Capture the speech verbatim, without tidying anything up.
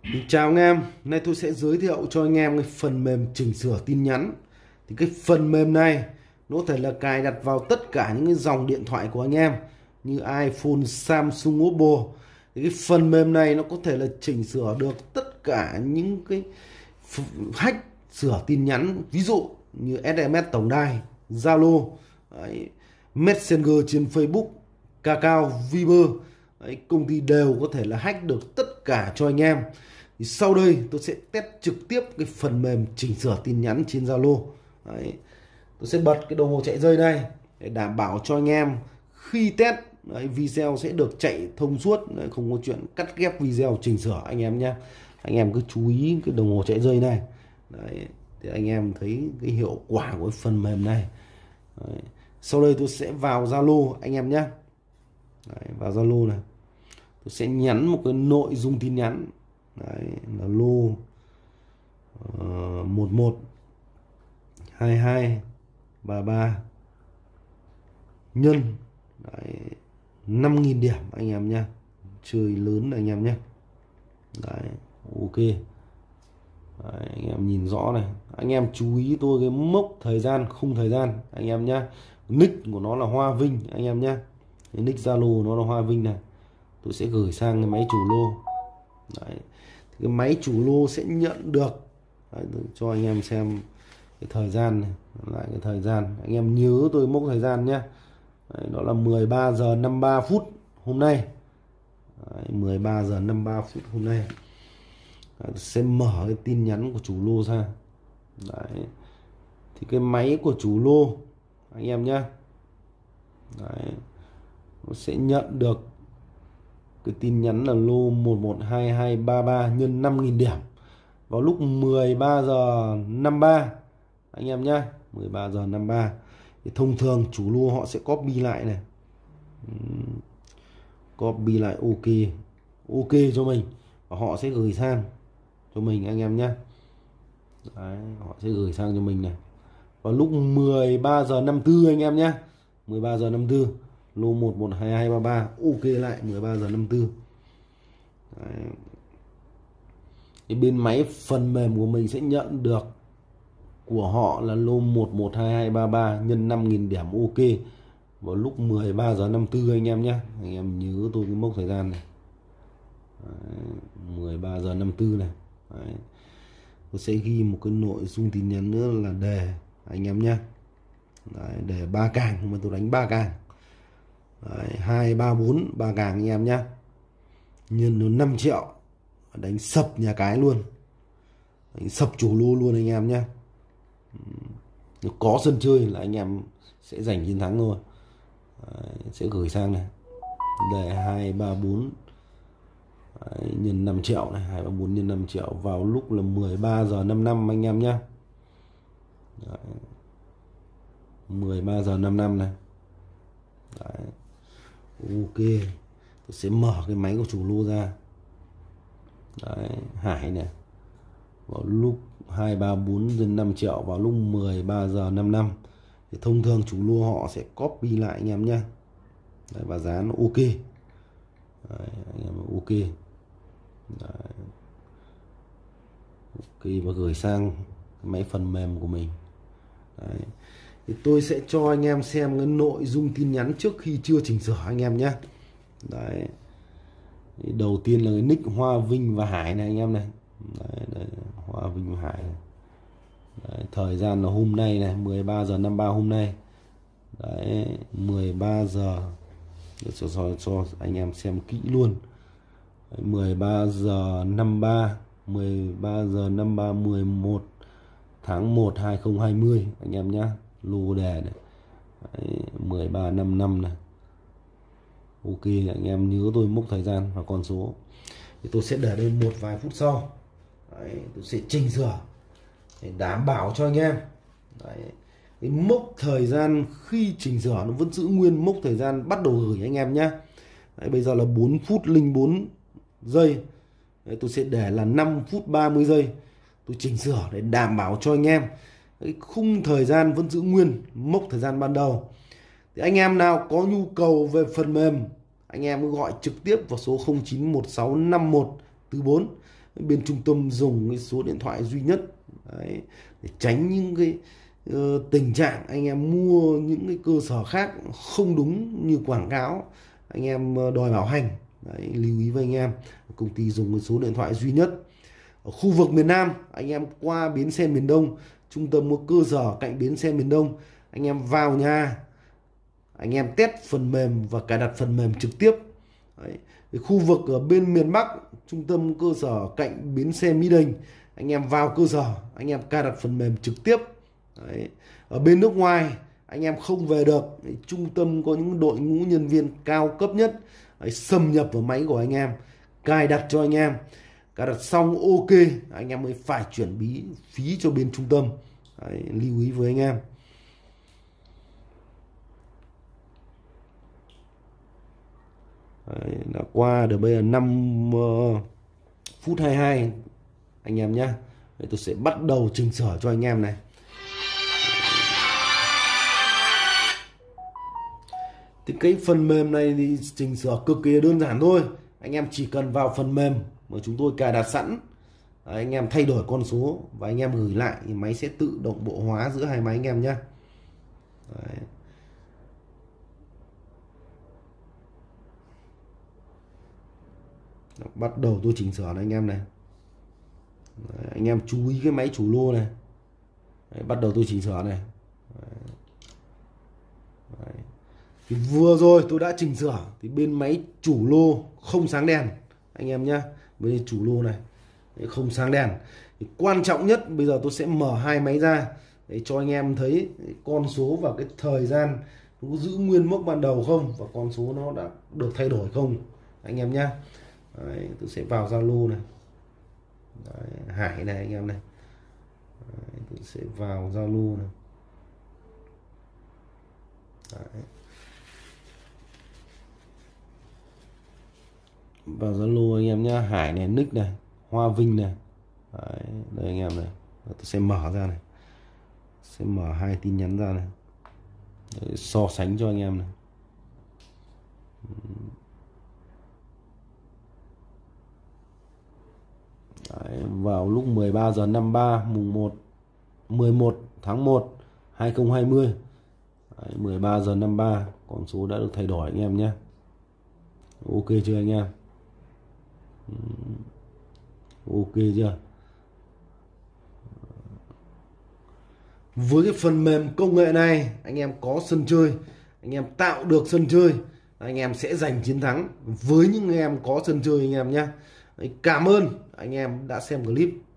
Xin chào anh em, nay tôi sẽ giới thiệu cho anh em cái phần mềm chỉnh sửa tin nhắn. Thì cái phần mềm này nó có thể là cài đặt vào tất cả những cái dòng điện thoại của anh em như iPhone, Samsung, Oppo. Thì cái phần mềm này nó có thể là chỉnh sửa được tất cả những cái hack sửa tin nhắn, ví dụ như ét em ét tổng đài, Zalo, đấy, Messenger trên Facebook, Kakao, Viber. Đấy, công ty đều có thể là hack được tất cả cho anh em. Thì sau đây tôi sẽ test trực tiếp cái phần mềm chỉnh sửa tin nhắn trên Zalo. Đấy, tôi sẽ bật cái đồng hồ chạy dây này để đảm bảo cho anh em khi test, đấy, video sẽ được chạy thông suốt, đấy, không có chuyện cắt ghép video chỉnh sửa anh em nhé. Anh em cứ chú ý cái đồng hồ chạy dây này. Đấy, thì anh em thấy cái hiệu quả của cái phần mềm này. Đấy, sau đây tôi sẽ vào Zalo anh em nhé. Đấy, vào Zalo này tôi sẽ nhắn một cái nội dung tin nhắn. Đấy, là lô uh, một một hai hai ba ba nhân năm nghìn điểm anh em nhé, chơi lớn anh em nhé. Đấy, ok. Đấy, anh em nhìn rõ này, anh em chú ý tôi cái mốc thời gian, khung thời gian anh em nhé. Nick của nó là Hoa Vinh anh em nhé, nick Zalo nó là Hoa Vinh này. Tôi sẽ gửi sang cái máy chủ lô. Đấy, thì cái máy chủ lô sẽ nhận được. Đấy, cho anh em xem cái thời gian này, lại cái thời gian anh em nhớ tôi mốc thời gian nhé. Đấy, đó là mười ba giờ năm mươi ba phút hôm nay. Đấy, mười ba giờ năm mươi ba phút hôm nay. Đấy, sẽ mở cái tin nhắn của chủ lô ra. Đấy, thì cái máy của chủ lô anh em nhé, đấy, nó sẽ nhận được cái tin nhắn là lô một một hai hai ba ba nhân năm nghìn điểm vào lúc mười ba giờ năm mươi ba anh em nhé. Mười ba giờ năm mươi ba thì thông thường chủ lô họ sẽ copy lại này, copy lại ok ok cho mình và họ sẽ gửi sang cho mình anh em nhé. Đấy, họ sẽ gửi sang cho mình này vào lúc mười ba giờ năm mươi tư anh em nhé. Mười ba giờ năm mươi tư lô một một hai hai ba ba ok lại mười ba giờ năm mươi tư. Đấy. Cái bên máy phần mềm của mình sẽ nhận được của họ là lô một một hai hai ba ba nhân năm nghìn điểm ok vào lúc mười ba giờ năm mươi tư anh em nhé. Anh em nhớ tôi cái mốc thời gian này. Đấy, mười ba giờ năm mươi tư này. Đấy, tôi sẽ ghi một cái nội dung tin nhắn nữa là đề anh em nhé. Đấy, đề ba càng, nhưng mà tôi đánh ba càng. Đấy, hai ba bốn ba càng anh em nhé, nhân nó năm triệu, đánh sập nhà cái luôn, đánh sập chủ lô luôn anh em nhé. Nếu có sân chơi là anh em sẽ giành chiến thắng thôi. Đấy, sẽ gửi sang này đề hai ba bốn. Đấy, nhân năm triệu này, hai ba bốn nhân năm triệu vào lúc là mười ba giờ năm mươi lăm anh em nhé. Đấy, mười ba giờ năm mươi lăm này. Đấy, ok, tôi sẽ mở cái máy của chủ lô ra. Đấy, Hải này vào lúc hai ba bốn nhân năm triệu vào lúc mười ba giờ năm mươi lăm. Thì thông thường chủ lô họ sẽ copy lại anh em nhé. Đấy, và giá nó ok. Đấy, anh em ok. Đấy, ok và gửi sang cái máy phần mềm của mình. Đấy, thì tôi sẽ cho anh em xem cái nội dung tin nhắn trước khi chưa chỉnh sửa anh em nhé. Đấy, thì đầu tiên là cái nick Hoa Vinh và Hải này anh em này. Đấy, đấy, Hoa Vinh và Hải này. Đấy, thời gian là hôm nay này, mười ba giờ năm mươi ba hôm nay. Đấy, mười ba giờ để cho, cho, cho anh em xem kỹ luôn. Đấy, mười ba giờ năm mươi ba, mười ba giờ năm mươi ba mười một tháng một hai không hai không anh em nhé. Lô đề này. Đấy, mười ba năm mươi lăm này. Ok, anh em nhớ tôi mốc thời gian và con số. Thì tôi sẽ để đây một vài phút sau. Đấy, tôi sẽ chỉnh sửa để đảm bảo cho anh em. Đấy, cái mốc thời gian khi chỉnh sửa nó vẫn giữ nguyên mốc thời gian bắt đầu gửi anh em nhé. Đấy, bây giờ là bốn phút linh bốn giây. Đấy, tôi sẽ để là năm phút ba mươi giây. Tôi chỉnh sửa để đảm bảo cho anh em cái khung thời gian vẫn giữ nguyên mốc thời gian ban đầu. Thì anh em nào có nhu cầu về phần mềm, anh em cứ gọi trực tiếp vào số không chín một sáu năm một từ bốn bên trung tâm dùng cái số điện thoại duy nhất. Đấy, để tránh những cái uh, tình trạng anh em mua những cái cơ sở khác không đúng như quảng cáo, anh em đòi bảo hành. Đấy, lưu ý với anh em, công ty dùng cái số điện thoại duy nhất. Ở khu vực miền Nam, anh em qua bến xe miền Đông, trung tâm một cơ sở cạnh bến xe miền Đông, anh em vào nhà, anh em test phần mềm và cài đặt phần mềm trực tiếp. Đấy. Khu vực ở bên miền Bắc, trung tâm cơ sở cạnh bến xe Mỹ Đình, anh em vào cơ sở, anh em cài đặt phần mềm trực tiếp. Đấy. Ở bên nước ngoài, anh em không về được, đấy, trung tâm có những đội ngũ nhân viên cao cấp nhất, đấy, xâm nhập vào máy của anh em, cài đặt cho anh em. Cài đặt xong ok, anh em mới phải chuyển bí phí cho bên trung tâm. Đấy, lưu ý với anh em. Đấy, đã qua được bây giờ năm phút hai mươi hai anh em nhé. Tôi sẽ bắt đầu chỉnh sửa cho anh em này. Thì cái phần mềm này thì chỉnh sửa cực kỳ đơn giản thôi. Anh em chỉ cần vào phần mềm mà chúng tôi cài đặt sẵn. Đấy, anh em thay đổi con số và anh em gửi lại thì máy sẽ tự động bộ hóa giữa hai máy anh em nhé. Đấy. Bắt đầu tôi chỉnh sửa này anh em này. Đấy, anh em chú ý cái máy chủ lô này. Đấy, bắt đầu tôi chỉnh sửa này. Đấy. Đấy. Thì vừa rồi tôi đã chỉnh sửa thì bên máy chủ lô không sáng đèn anh em nhé. Bên chủ lô này đấy, không sáng đèn. Thì quan trọng nhất bây giờ tôi sẽ mở hai máy ra để cho anh em thấy con số và cái thời gian nó có giữ nguyên mốc ban đầu không, và con số nó đã được thay đổi không anh em nhé. Đấy, tôi sẽ vào Zalo này. Đấy, Hải này anh em này. Đấy, tôi sẽ vào Zalo này. Đấy. Vào Zalo anh em nhé. Hải này, nick này, Hoa Vinh này. Đấy, đây anh em này. Tôi sẽ mở ra này. Sẽ mở hai tin nhắn ra này. Đấy, so sánh cho anh em này. Đấy, vào lúc mười ba giờ năm mươi ba mùng một mười một tháng một hai nghìn không trăm hai mươi. Đấy, mười ba giờ năm mươi ba con số đã được thay đổi anh em nhé. Ok chưa anh em? Ok chưa? Với cái phần mềm công nghệ này, anh em có sân chơi, anh em tạo được sân chơi, anh em sẽ giành chiến thắng với những anh em có sân chơi anh em nhé. Cảm ơn anh em đã xem clip.